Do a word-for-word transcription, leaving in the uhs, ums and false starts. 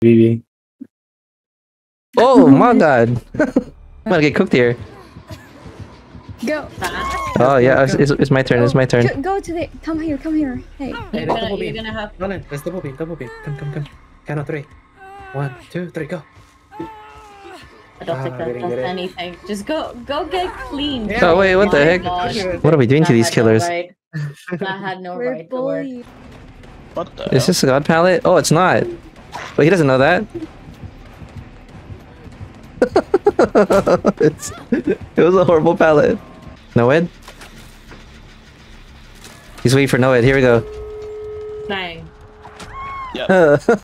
B B. Oh my god! I'm gonna get cooked here. Go. Oh yeah, it's, it's, it's my turn. It's my turn. Go, go to the. Come here. Come here. Hey. Hey, You're let's gonna, double you're beam. gonna have. Nolan, let's double beam, double beam. Come, come, come. Count on three. One, two, three, go. I don't Ah, think we that didn't does get it. anything. Just go, go get clean. Yeah. Oh wait, what the My heck? God. What are we doing to That these had killers? No right. That had no We're right to work. bullied. What the Is hell? this a god palette? Oh, it's not. Wait, he doesn't know that. it's, it was a horrible palette. Noed? He's waiting for Noed. Here we go. Bang. Yeah.